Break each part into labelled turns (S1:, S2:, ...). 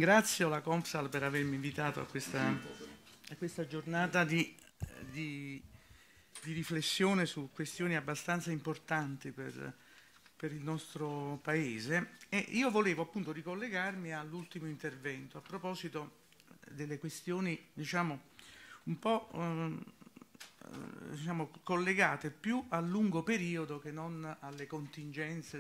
S1: ringrazio la Compsal per avermi invitato a questa giornata di riflessione su questioni abbastanza importanti per il nostro Paese, e io volevo appunto ricollegarmi all'ultimo intervento a proposito delle questioni, diciamo, un po' collegate più a lungo periodo che non alle contingenze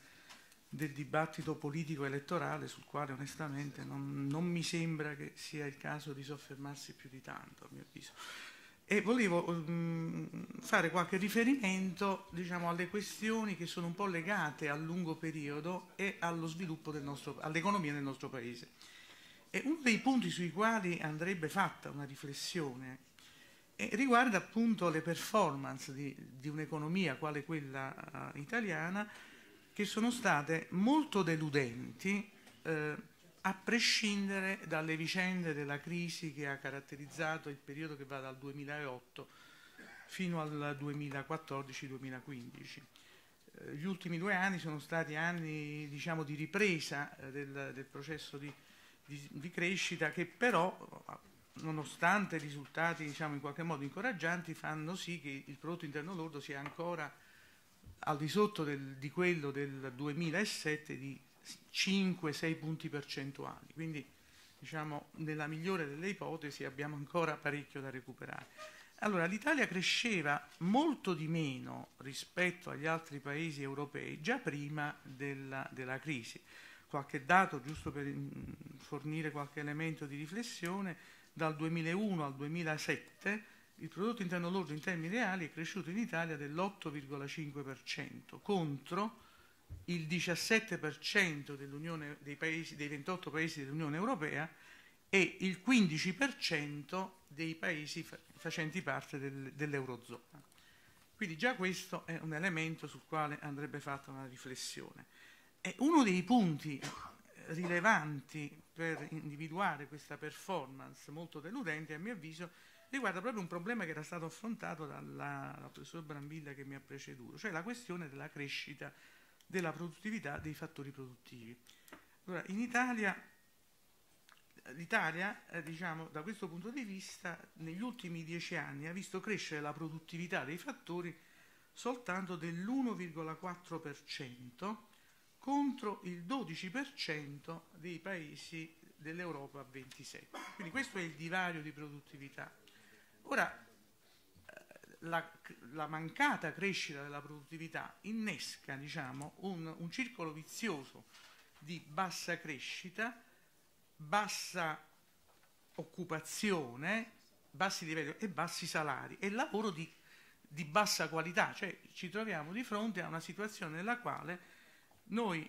S1: del dibattito politico elettorale, sul quale onestamente non mi sembra che sia il caso di soffermarsi più di tanto, a mio avviso. E volevo fare qualche riferimento, diciamo, alle questioni che sono un po' legate al lungo periodo e allo sviluppo all'economia del nostro Paese. E uno dei punti sui quali andrebbe fatta una riflessione riguarda appunto le performance di un'economia quale quella italiana, che sono state molto deludenti a prescindere dalle vicende della crisi che ha caratterizzato il periodo che va dal 2008 fino al 2014-2015. Gli ultimi 2 anni sono stati anni, diciamo, di ripresa del processo di crescita, che però, nonostante i risultati, diciamo, in qualche modo incoraggianti, fanno sì che il prodotto interno lordo sia ancora al di sotto di quello del 2007 di 5-6 punti percentuali. Quindi, diciamo, nella migliore delle ipotesi abbiamo ancora parecchio da recuperare. Allora, l'Italia cresceva molto di meno rispetto agli altri paesi europei già prima della crisi. Qualche dato, giusto per fornire qualche elemento di riflessione: dal 2001 al 2007 il prodotto interno lordo in termini reali è cresciuto in Italia dell'8,5% contro il 17% dei 28 paesi dell'Unione Europea e il 15% dei paesi facenti parte dell'Eurozona. Quindi già questo è un elemento sul quale andrebbe fatta una riflessione. E uno dei punti rilevanti per individuare questa performance molto deludente, a mio avviso, riguarda proprio un problema che era stato affrontato dal professor Brambilla che mi ha preceduto, cioè la questione della crescita della produttività dei fattori produttivi. Allora, in l'Italia, diciamo, da questo punto di vista, negli ultimi 10 anni ha visto crescere la produttività dei fattori soltanto dell'1,4% contro il 12% dei paesi dell'Europa a 27. Quindi questo è il divario di produttività. Ora, la mancata crescita della produttività innesca, diciamo, un circolo vizioso di bassa crescita, bassa occupazione, bassi livelli e bassi salari, e lavoro di bassa qualità. Cioè ci troviamo di fronte a una situazione nella quale noi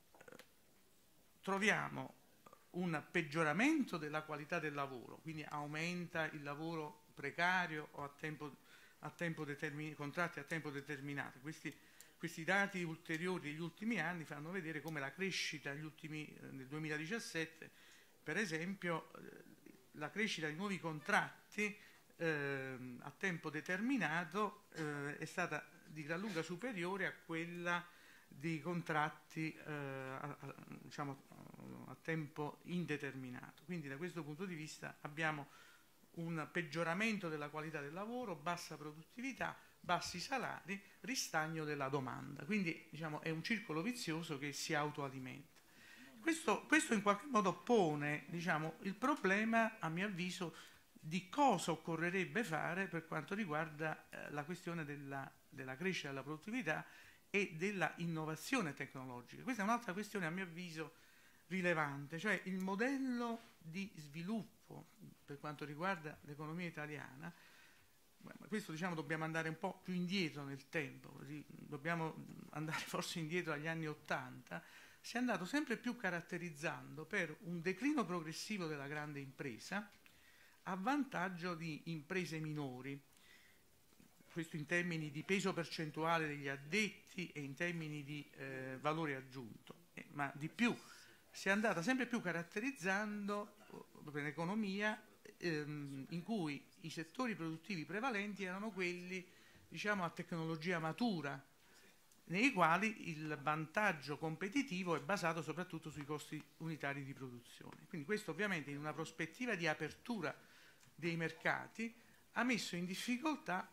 S1: troviamo un peggioramento della qualità del lavoro, quindi aumenta il lavoro precario o contratti a tempo determinato. Questi dati ulteriori degli ultimi anni fanno vedere come la crescita nel 2017, per esempio, la crescita di nuovi contratti a tempo determinato è stata di gran lunga superiore a quella di contratti diciamo, a tempo indeterminato. Quindi da questo punto di vista abbiamo un peggioramento della qualità del lavoro, bassa produttività, bassi salari, ristagno della domanda. Quindi, diciamo, è un circolo vizioso che si autoalimenta. Questo in qualche modo pone, diciamo, il problema, a mio avviso, di cosa occorrerebbe fare per quanto riguarda la questione della crescita della produttività e della innovazione tecnologica. Questa è un'altra questione, a mio avviso, rilevante, cioè il modello di sviluppo per quanto riguarda l'economia italiana. Questo, diciamo, dobbiamo andare un po' più indietro nel tempo, così dobbiamo andare forse indietro agli anni '80, si è andato sempre più caratterizzando per un declino progressivo della grande impresa a vantaggio di imprese minori, questo in termini di peso percentuale degli addetti e in termini di valore aggiunto, ma di più si è andata sempre più caratterizzando un'economia in cui i settori produttivi prevalenti erano quelli, diciamo, a tecnologia matura, nei quali il vantaggio competitivo è basato soprattutto sui costi unitari di produzione. Quindi questo ovviamente in una prospettiva di apertura dei mercati ha messo in difficoltà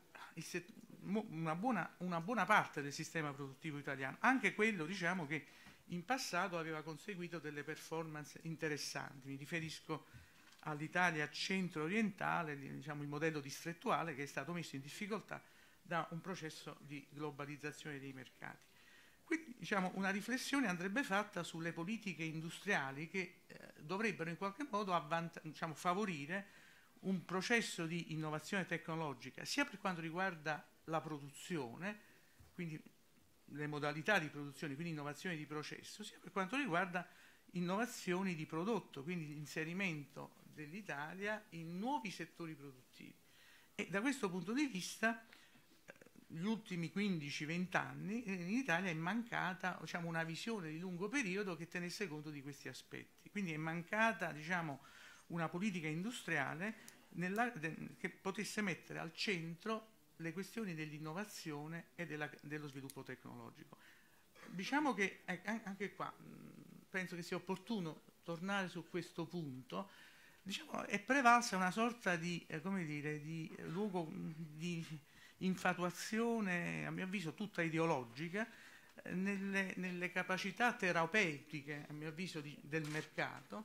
S1: una buona parte del sistema produttivo italiano, anche quello diciamo che in passato aveva conseguito delle performance interessanti. Mi riferisco all'Italia centro-orientale, diciamo il modello distrettuale che è stato messo in difficoltà da un processo di globalizzazione dei mercati. Quindi diciamo, una riflessione andrebbe fatta sulle politiche industriali che dovrebbero in qualche modo diciamo, favorire un processo di innovazione tecnologica sia per quanto riguarda la produzione, quindi le modalità di produzione, quindi innovazione di processo, sia per quanto riguarda innovazioni di prodotto, quindi l'inserimento dell'Italia in nuovi settori produttivi. E da questo punto di vista gli ultimi 15-20 anni in Italia è mancata diciamo, una visione di lungo periodo che tenesse conto di questi aspetti. Quindi è mancata diciamo, una politica industriale che potesse mettere al centro le questioni dell'innovazione e dello sviluppo tecnologico. Diciamo che anche qua penso che sia opportuno tornare su questo punto. Diciamo, è prevalsa una sorta di, come dire, di luogo di infatuazione, a mio avviso tutta ideologica, nelle capacità terapeutiche, a mio avviso, del mercato,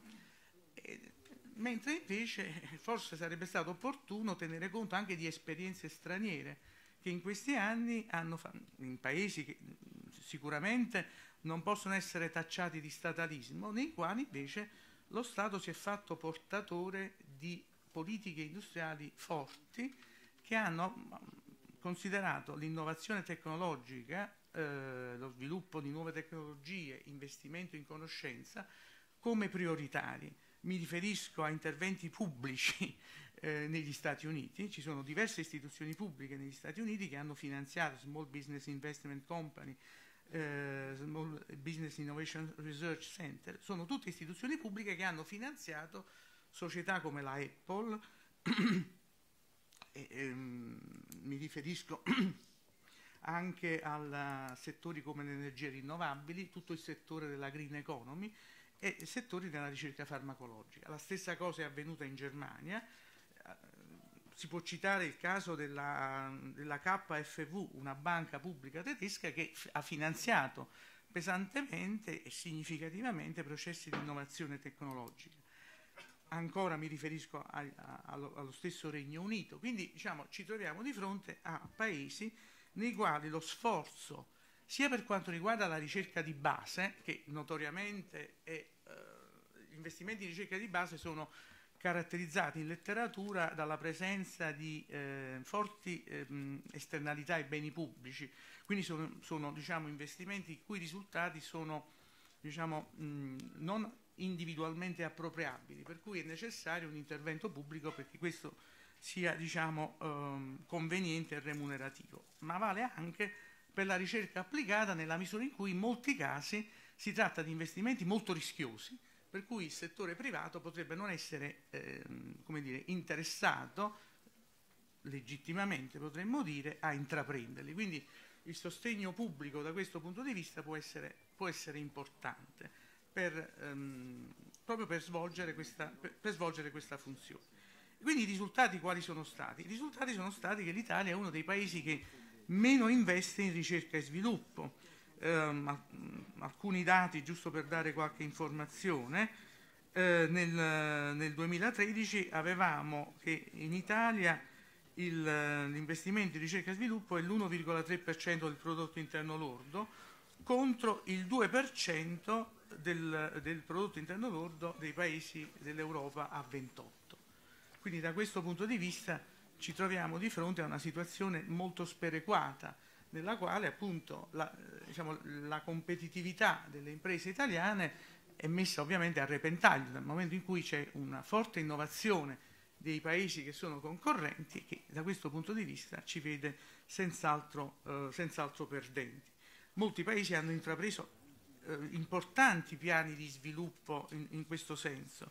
S1: mentre invece forse sarebbe stato opportuno tenere conto anche di esperienze straniere che in questi anni hanno in paesi che sicuramente non possono essere tacciati di statalismo, nei quali invece lo Stato si è fatto portatore di politiche industriali forti che hanno considerato l'innovazione tecnologica, lo sviluppo di nuove tecnologie, investimento in conoscenza come prioritari. Mi riferisco a interventi pubblici negli Stati Uniti. Ci sono diverse istituzioni pubbliche negli Stati Uniti che hanno finanziato Small Business Investment Company, Small Business Innovation Research Center. Sono tutte istituzioni pubbliche che hanno finanziato società come la Apple, mi riferisco anche a settori come le energie rinnovabili, tutto il settore della green economy, e settori della ricerca farmacologica. La stessa cosa è avvenuta in Germania. Si può citare il caso della KfW, una banca pubblica tedesca che ha finanziato pesantemente e significativamente processi di innovazione tecnologica. Ancora mi riferisco allo stesso Regno Unito. Quindi diciamo, ci troviamo di fronte a paesi nei quali lo sforzo sia per quanto riguarda la ricerca di base, che notoriamente gli investimenti di ricerca di base sono caratterizzati in letteratura dalla presenza di forti esternalità e beni pubblici, quindi sono diciamo, investimenti i cui risultati sono diciamo, non individualmente appropriabili, per cui è necessario un intervento pubblico perché questo sia diciamo, conveniente e remunerativo, ma vale anche per la ricerca applicata nella misura in cui in molti casi si tratta di investimenti molto rischiosi, per cui il settore privato potrebbe non essere come dire, interessato, legittimamente potremmo dire, a intraprenderli. Quindi il sostegno pubblico da questo punto di vista può essere importante proprio per svolgere questa funzione. Quindi i risultati quali sono stati? I risultati sono stati che l'Italia è uno dei paesi che meno investe in ricerca e sviluppo. Alcuni dati, giusto per dare qualche informazione, nel 2013 avevamo che in Italia l'investimento in ricerca e sviluppo è l'1,3% del prodotto interno lordo contro il 2% del prodotto interno lordo dei paesi dell'Europa a 28. Quindi da questo punto di vista ci troviamo di fronte a una situazione molto sperequata, nella quale appunto la competitività delle imprese italiane è messa ovviamente a repentaglio dal momento in cui c'è una forte innovazione dei paesi che sono concorrenti, che da questo punto di vista ci vede senz'altro perdenti. Molti paesi hanno intrapreso importanti piani di sviluppo in questo senso.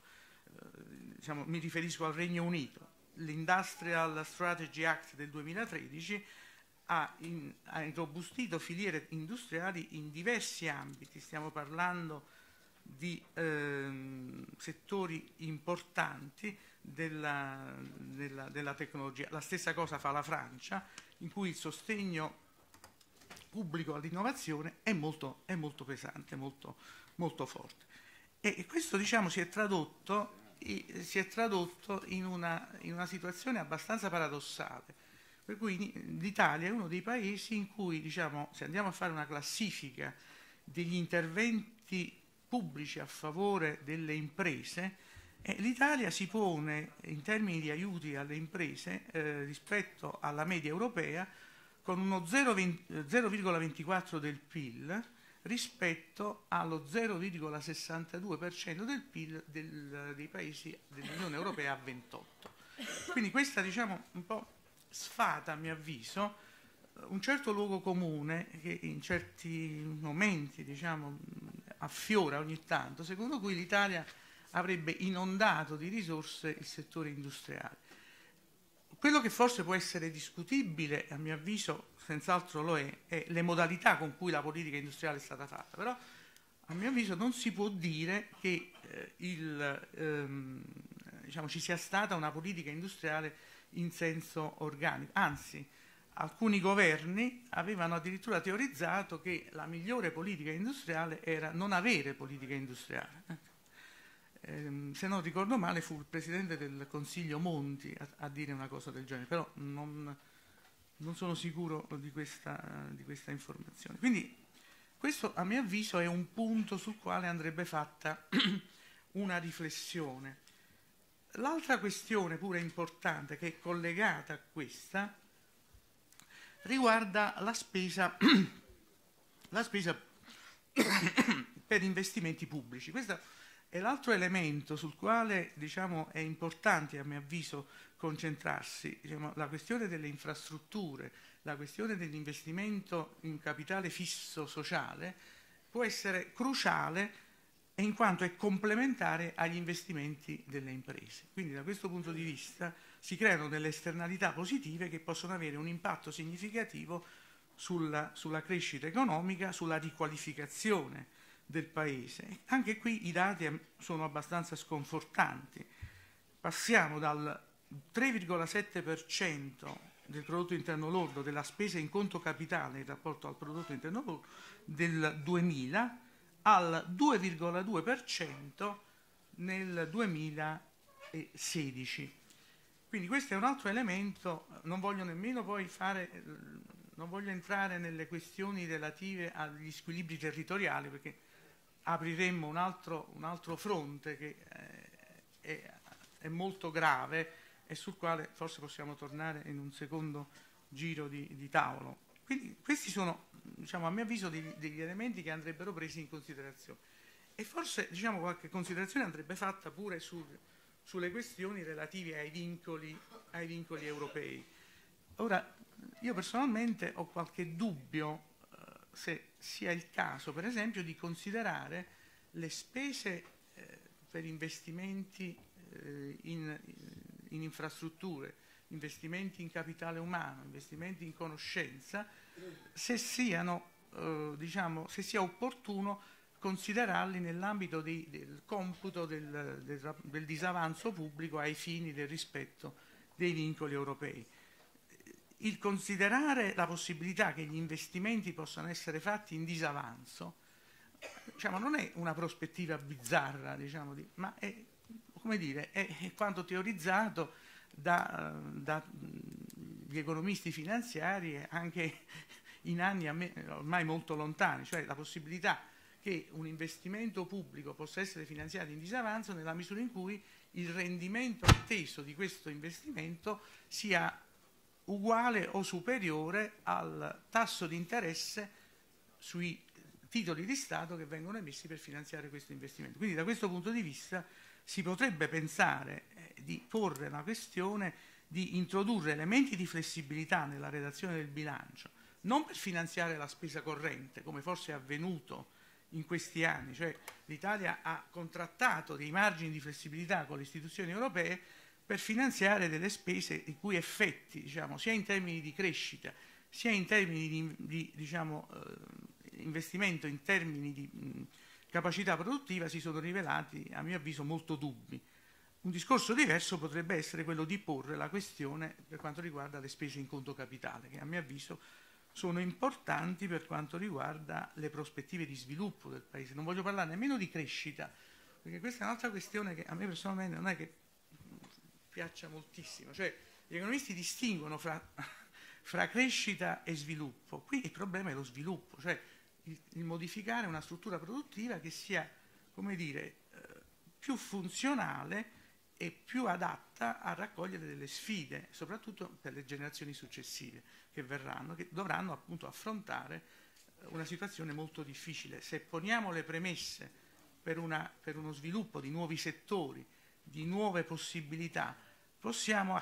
S1: Mi riferisco al Regno Unito. L'Industrial Strategy Act del 2013 ha irrobustito filiere industriali in diversi ambiti, stiamo parlando di settori importanti della tecnologia. La stessa cosa fa la Francia, in cui il sostegno pubblico all'innovazione è molto pesante, molto forte. E questo, diciamo, si è tradotto in una situazione abbastanza paradossale, per cui l'Italia è uno dei paesi in cui, diciamo, se andiamo a fare una classifica degli interventi pubblici a favore delle imprese, l'Italia si pone in termini di aiuti alle imprese rispetto alla media europea con uno 0,24 del PIL rispetto allo 0,62% del PIL dei paesi dell'Unione Europea a 28. Quindi questa, diciamo, un po' sfata, a mio avviso, un certo luogo comune che in certi momenti, diciamo, affiora ogni tanto, secondo cui l'Italia avrebbe inondato di risorse il settore industriale. Quello che forse può essere discutibile, a mio avviso senz'altro lo è le modalità con cui la politica industriale è stata fatta, però a mio avviso non si può dire che diciamo, ci sia stata una politica industriale in senso organico, anzi alcuni governi avevano addirittura teorizzato che la migliore politica industriale era non avere politica industriale. Se non ricordo male fu il Presidente del Consiglio Monti a dire una cosa del genere, però non sono sicuro di questa informazione. Quindi questo, a mio avviso, è un punto sul quale andrebbe fatta una riflessione. L'altra questione pure importante, che è collegata a questa, riguarda la spesa per investimenti pubblici. Questo è l'altro elemento sul quale, diciamo, è importante, a mio avviso, concentrarsi. Diciamo, la questione delle infrastrutture, la questione dell'investimento in capitale fisso sociale può essere cruciale in quanto è complementare agli investimenti delle imprese. Quindi da questo punto di vista si creano delle esternalità positive che possono avere un impatto significativo sulla crescita economica, sulla riqualificazione del Paese. Anche qui i dati sono abbastanza sconfortanti. Passiamo dal 3,7% del prodotto interno lordo della spesa in conto capitale in rapporto al prodotto interno lordo del 2000 al 2,2% nel 2016. Quindi questo è un altro elemento. Non voglio nemmeno poi non voglio entrare nelle questioni relative agli squilibri territoriali, perché apriremmo un altro fronte che è molto grave e sul quale forse possiamo tornare in un secondo giro di tavolo. Quindi questi sono, diciamo, a mio avviso degli elementi che andrebbero presi in considerazione, e forse, diciamo, qualche considerazione andrebbe fatta pure sulle questioni relative ai vincoli europei. Ora, io personalmente ho qualche dubbio se sia il caso, per esempio, di considerare le spese per investimenti in infrastrutture, investimenti in capitale umano, investimenti in conoscenza, se sia opportuno considerarli nell'ambito del computo del disavanzo pubblico ai fini del rispetto dei vincoli europei. Il considerare la possibilità che gli investimenti possano essere fatti in disavanzo, diciamo, non è una prospettiva bizzarra, diciamo, ma è, come dire, è quanto teorizzato dagli economisti finanziari anche in anni ormai molto lontani, cioè la possibilità che un investimento pubblico possa essere finanziato in disavanzo nella misura in cui il rendimento atteso di questo investimento sia uguale o superiore al tasso di interesse sui titoli di Stato che vengono emessi per finanziare questo investimento. Quindi da questo punto di vista si potrebbe pensare di porre la questione di introdurre elementi di flessibilità nella redazione del bilancio, non per finanziare la spesa corrente, come forse è avvenuto in questi anni, cioè l'Italia ha contrattato dei margini di flessibilità con le istituzioni europee per finanziare delle spese i cui effetti, diciamo, sia in termini di crescita sia in termini di diciamo, investimento, in termini di capacità produttiva, si sono rivelati, a mio avviso, molto dubbi. Un discorso diverso potrebbe essere quello di porre la questione per quanto riguarda le spese in conto capitale, che a mio avviso sono importanti per quanto riguarda le prospettive di sviluppo del Paese. Non voglio parlare nemmeno di crescita, perché questa è un'altra questione che a me personalmente non è che piaccia moltissimo. Cioè, gli economisti distinguono fra crescita e sviluppo. Qui il problema è lo sviluppo, cioè il modificare una struttura produttiva che sia, come dire, più funzionale e più adatta a raccogliere delle sfide, soprattutto per le generazioni successive che verranno, che dovranno appunto affrontare una situazione molto difficile. Se poniamo le premesse per uno sviluppo di nuovi settori, di nuove possibilità, possiamo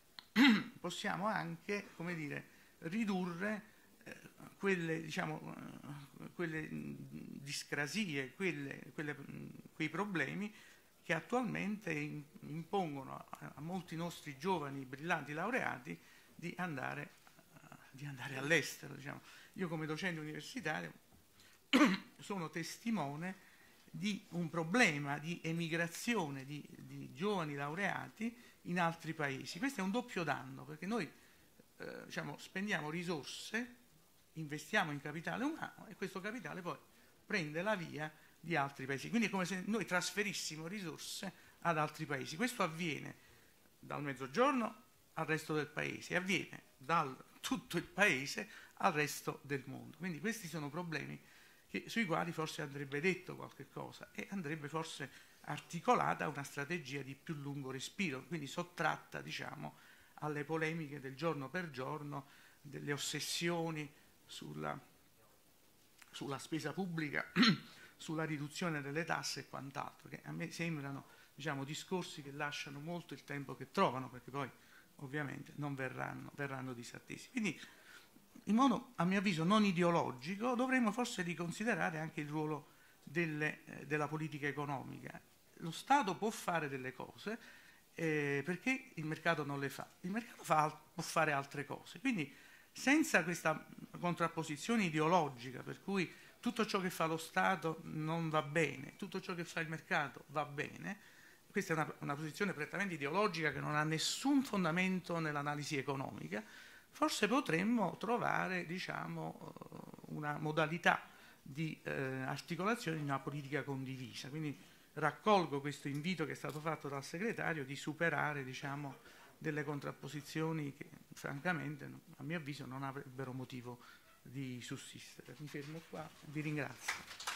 S1: anche, come dire, ridurre quelle, diciamo, quelle discrasie, quei problemi che attualmente impongono a molti nostri giovani brillanti laureati di andare all'estero. Diciamo. Io come docente universitario sono testimone di un problema di emigrazione di giovani laureati in altri paesi. Questo è un doppio danno, perché noi diciamo, spendiamo risorse, investiamo in capitale umano e questo capitale poi prende la via di altri paesi. Quindi è come se noi trasferissimo risorse ad altri paesi. Questo avviene dal Mezzogiorno al resto del paese, avviene da tutto il paese al resto del mondo. Quindi questi sono problemi sui quali forse andrebbe detto qualche cosa e andrebbe forse articolata una strategia di più lungo respiro, quindi sottratta, diciamo, alle polemiche del giorno per giorno, delle ossessioni sulla spesa pubblica, sulla riduzione delle tasse e quant'altro, che a me sembrano, diciamo, discorsi che lasciano molto il tempo che trovano, perché poi ovviamente non verranno disattesi. Quindi, in modo, a mio avviso, non ideologico, dovremmo forse riconsiderare anche il ruolo della politica economica. Lo Stato può fare delle cose perché il mercato non le fa. Il mercato può fare altre cose. Quindi, senza questa contrapposizione ideologica, per cui tutto ciò che fa lo Stato non va bene, tutto ciò che fa il mercato va bene, questa è una posizione prettamente ideologica che non ha nessun fondamento nell'analisi economica, forse potremmo trovare, diciamo, una modalità di articolazione di una politica condivisa. Quindi raccolgo questo invito che è stato fatto dal segretario di superare, diciamo, delle contrapposizioni che francamente, a mio avviso, non avrebbero motivo di sussistere. Mi fermo qua, vi ringrazio.